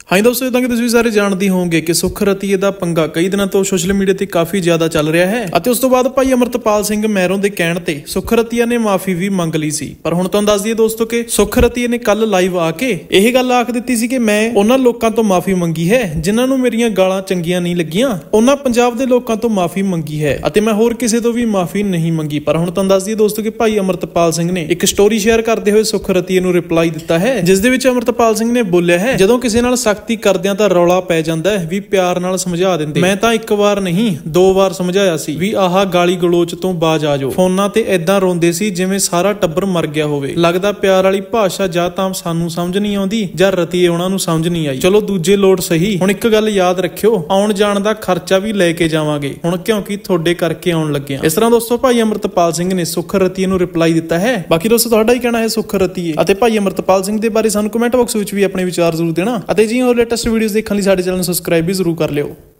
हाँ दोस्तों, इदां कि तुसीं सारे जानते होंगे कि सुख रतीए दा पंगा कई दिनों तो सोशल मीडिया ते काफी ज्यादा चल रहा है। ਅਤੇ ਉਸ ਤੋਂ ਬਾਅਦ ਭਾਈ ਅਮਰਤਪਾਲ ਸਿੰਘ ਮਹਿਰੋਂ ਦੇ ਕਹਿਣ ਤੇ ਸੁਖ ਰਤੀਆ ਨੇ ਮਾਫੀ ਵੀ ਮੰਗ ਲਈ ਸੀ। ਪਰ ਹੁਣ ਤੁਹਾਨੂੰ ਦੱਸ ਦਈਏ ਦੋਸਤੋ ਕਿ ਸੁਖ ਰਤੀਆ ਨੇ ਕੱਲ ਲਾਈਵ ਆ ਕੇ ਇਹ ਗੱਲ ਆਖ ਦਿੱਤੀ ਸੀ ਕਿ ਮੈਂ ਉਹਨਾਂ ਲੋਕਾਂ ਤੋਂ ਮਾਫੀ ਮੰਗੀ ਹੈ ਜਿਨ੍ਹਾਂ ਨੂੰ ਮੇਰੀਆਂ ਗਾਲਾਂ ਚੰਗੀਆਂ ਨਹੀਂ ਲੱਗੀਆਂ। ਉਹਨਾਂ ਪੰਜਾਬ ਦੇ ਲੋਕਾਂ ਤੋਂ ਮਾਫੀ ਮੰਗੀ ਹੈ ਅਤੇ ਮੈਂ ਹੋਰ ਕਿਸੇ ਤੋਂ ਵੀ ਮਾਫੀ ਨਹੀਂ ਮੰਗੀ। ਪਰ ਹੁਣ ਤੁਹਾਨੂੰ ਦੱਸ ਦਈਏ ਦੋਸਤੋ ਕਿ ਭਾਈ ਅਮਰਤਪਾਲ ਸਿੰਘ ਨੇ ਇੱਕ ਸਟੋਰੀ ਸ਼ੇਅਰ ਕਰਦੇ ਹੋਏ ਸੁਖ ਰਤੀਆ ਨੂੰ ਰਿਪਲਾਈ ਦਿੱਤਾ ਹੈ, ਜਿਸ ਦੇ ਵਿੱਚ ਅਮਰਤਪਾਲ ਸਿੰਘ ਨੇ ਬੋਲਿਆ ਹੈ, ਜਦੋਂ ਕਿਸੇ ਨਾਲ ਸਖਤੀ ਕਰਦਿਆਂ ਤਾਂ ਰੌਲਾ ਪੈ ਜਾਂਦਾ ਹੈ ਵੀ ਪਿਆਰ ਨਾਲ ਸਮਝਾ ਦਿੰਦੇ। ਮੈਂ ਤਾਂ ਇੱਕ ਵਾਰ ਨਹੀਂ 2 ਵਾਰ ਸਮਝਾਇਆ ਸੀ ਵੀ ਆਹ ਗਾਲੀ ਗਲੋਚ ਤੋਂ ਬਾਜ ਆ ਜਾਓ। ਫੋਨਾਂ ਤੇ ਏਦਾਂ ਰੋਂਦੇ ਸੀ ਜਿਵੇਂ ਸਾਰਾ ਟੱਬਰ ਮਰ ਗਿਆ ਹੋਵੇ। ਲੱਗਦਾ ਪਿਆਰ ਵਾਲੀ ਭਾਸ਼ਾ ਜਾਂ ਤਾਂ ਸਾਨੂੰ ਸਮਝ ਨਹੀਂ ਆਉਂਦੀ ਜਾਂ ਰਤੀਏ ਉਹਨਾਂ ਨੂੰ ਸਮਝ ਨਹੀਂ ਆਈ। ਚਲੋ ਦੂਜੇ ਲੋਟ ਸਹੀ। ਹੁਣ ਇੱਕ ਗੱਲ ਯਾਦ ਰੱਖਿਓ, ਆਉਣ ਜਾਣ ਦਾ ਖਰਚਾ ਵੀ ਲੈ ਕੇ ਜਾਵਾਂਗੇ ਹੁਣ, ਕਿਉਂਕਿ ਤੁਹਾਡੇ ਕਰਕੇ ਆਉਣ ਲੱਗੇ ਆ। ਇਸ ਤਰ੍ਹਾਂ ਦੋਸਤੋ ਭਾਈ ਅਮਰਤਪਾਲ ਸਿੰਘ ਨੇ ਸੁਖ ਰਤੀਏ ਨੂੰ ਰਿਪਲਾਈ ਦਿੱਤਾ ਹੈ। ਬਾਕੀ ਦੋਸਤੋ ਤੁਹਾਡਾ ਹੀ ਕਹਿਣਾ ਹੈ ਸੁਖ ਰਤੀਏ ਅਤੇ ਭਾਈ ਅਮਰਤਪਾਲ ਸਿੰਘ ਦੇ ਬਾਰੇ ਸਾਨੂੰ ਕਮੈਂਟ ਬਾਕਸ ਵਿੱਚ ਵੀ ਆਪਣੇ ਵਿਚਾਰ ਜ਼ਰੂਰ ਦੇਣਾ ਅਤੇ ਜੀ ਹੋਰ ਲੇਟੈਸਟ ਵੀਡੀਓਜ਼ ਦੇਖਣ ਲਈ ਸਾਡੇ ਚੈਨਲ ਨੂੰ ਸਬਸਕ੍ਰਾਈਬ ਵੀ ਜ਼ਰੂਰ ਕਰ ਲਿਓ।